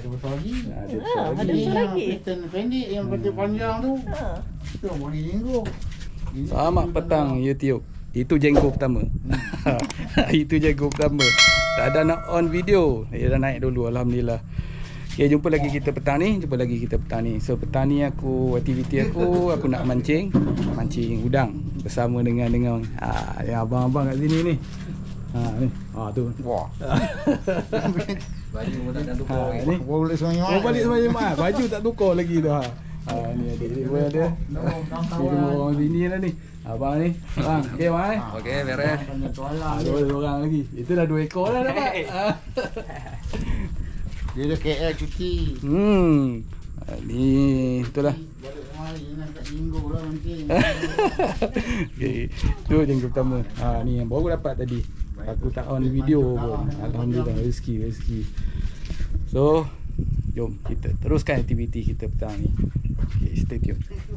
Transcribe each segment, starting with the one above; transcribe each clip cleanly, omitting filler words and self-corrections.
Ada besar lagi. Ada besar ada lagi. besar lagi. Pattern pendek yang pattern panjang tu. Tu boleh jenggot. Selamat petang YouTube. Itu jenggot pertama. Itu jenggot pertama. Tak ada nak on video. Dia dah naik dulu, alhamdulillah. Okay, jumpa lagi kita petang ni. So petang ni aktiviti aku nak mancing udang bersama dengan yang abang-abang kat sini ni. Ni. Tu. Wah. Baju pun tak ada tukar lagi. Ni. Boleh semuanya. Oh, balik semayang mak. Baju tak tukar lagi tu. Ni adik-adik pun ada. Di rumah orang sini lah ni. Abang ni. Bang, okey bang. Okey, beres. Dua orang lagi. Itu dah 2 ekor dah dapat. Dia dah KL cuti. Ni itulah. Balik kemari nak kat jenggot lah nanti. Okey. Tu jenggot pertama. Ni yang baru dapat tadi. Aku tak on video pun. Alhamdulillah, rezeki. So, jom kita teruskan aktiviti kita petang ni. Okay, stay tune.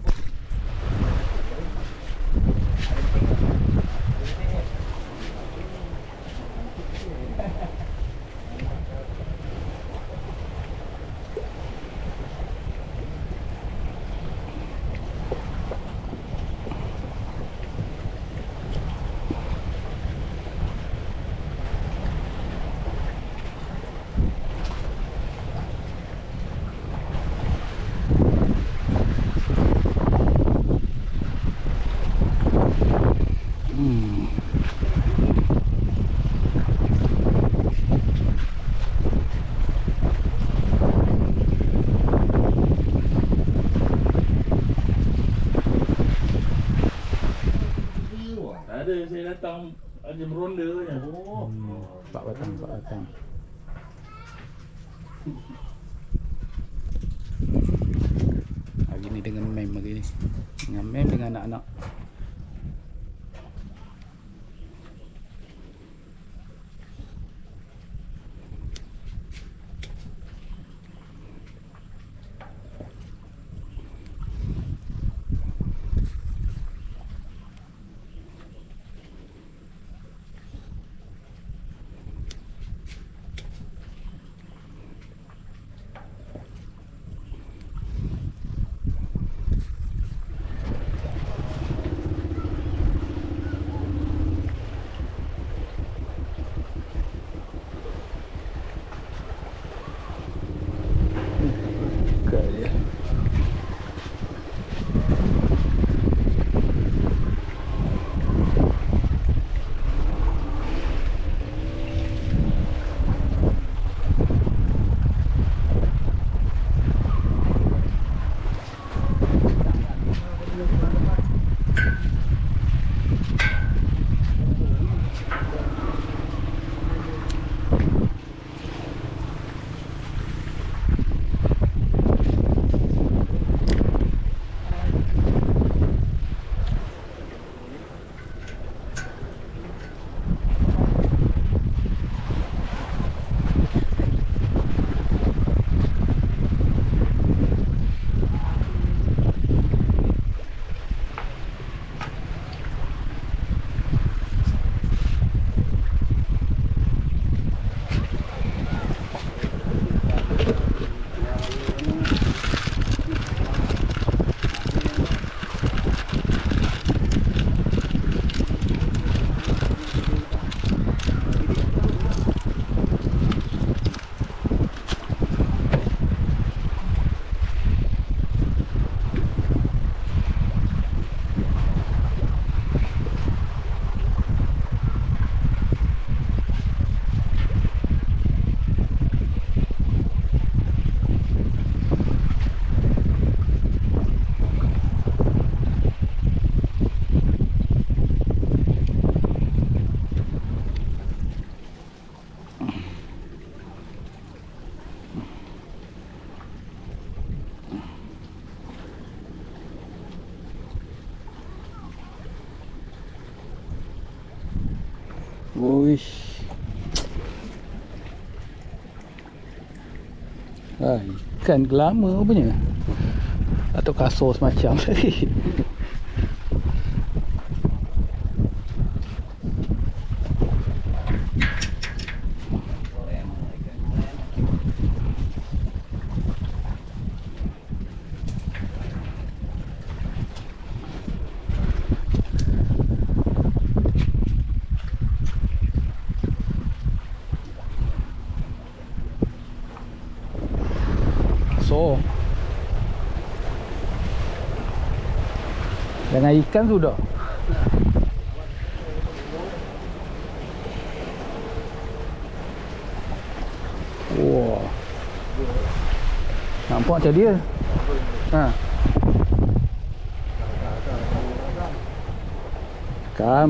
Ada, saya datang ada meronda je. Oh. 4 batang. Hari ni dengan mem hari ni. Dengan mem dengan anak-anak. Wish. Ikan gelama punya. Atau kasur semacam tadi. besar. Dengan ikan sudah. Wah. Nampak macam dia. Ha. Kam.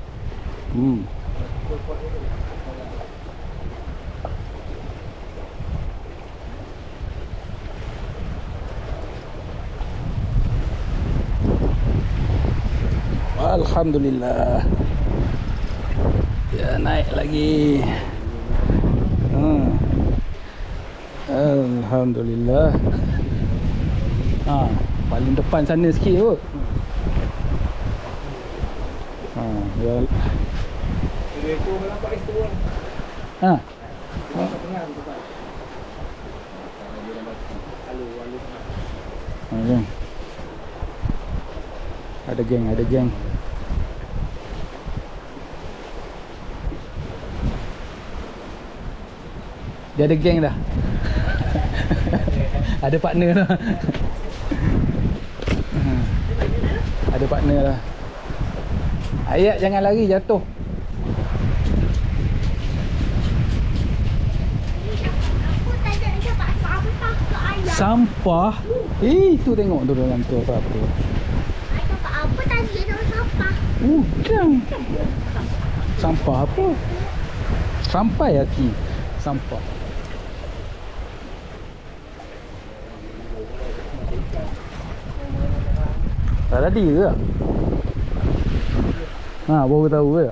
Alhamdulillah. Ya, naik lagi. Alhamdulillah. Paling depan sana sikit kot. Ya. Ekor nampak itu pun. Ha. Tengah tu tempat. Geng. Ada geng, ada geng. Dia ada geng dah. Ada partner dah. Ada partner dah. Ayat jangan lari, jatuh. Aku tak nak dapat sampah ke ayam. Sampah? Tu tengok tu dalam tu apa-apa. Ayah dapat apa tadi dalam sampah? Bukan. Sampah apa? Sampai Aki. Sampah. Tak tadi ke? Baru tahu ke?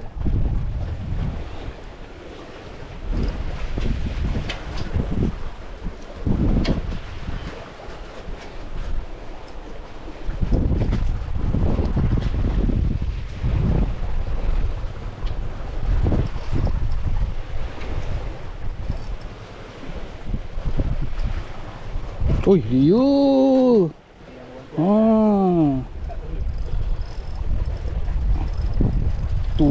Oi, you. Tu.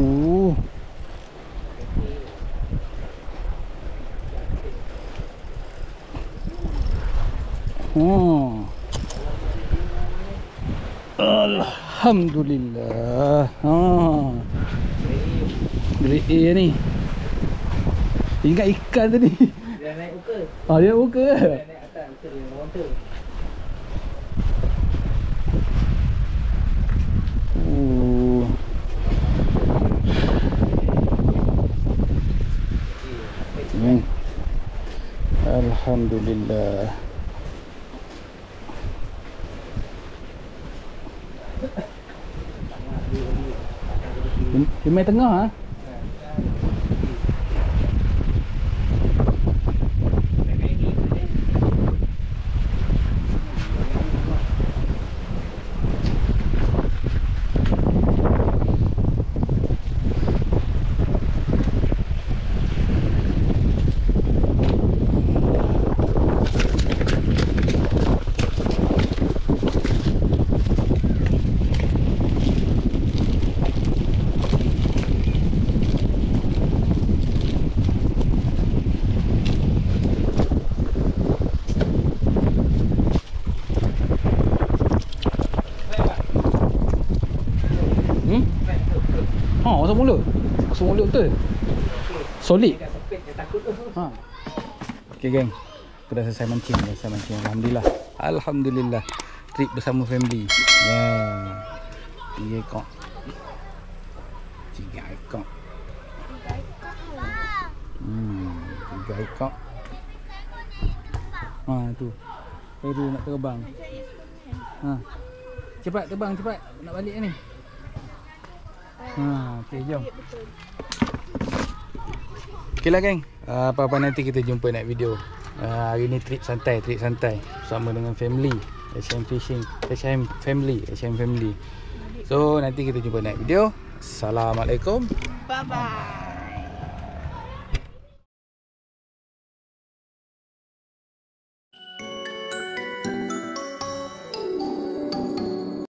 Alhamdulillah. Grade A ni. Ingat ikan tadi. Dia naik muka. Dia buka ke? Dia naik atas muka dia orang tu. Alhamdulillah. Di main tengah ah. Masuk mulut. Masuk mulut betul. Solid. Dia sempit, dia takut tu. Okay geng, aku dah selesai mancing. Alhamdulillah. Alhamdulillah. Trip bersama family. 3 ekor. 3 ekor. 3 ekor. Tu. Baru nak terbang. Cepat terbang, cepat. Nak balik ni. Okay, jom. Okay lah geng, apa-apa nanti kita jumpa next video. Hari ni trip santai bersama dengan family, SM Fishing, SM Family. So nanti kita jumpa next video. Assalamualaikum. Bye bye.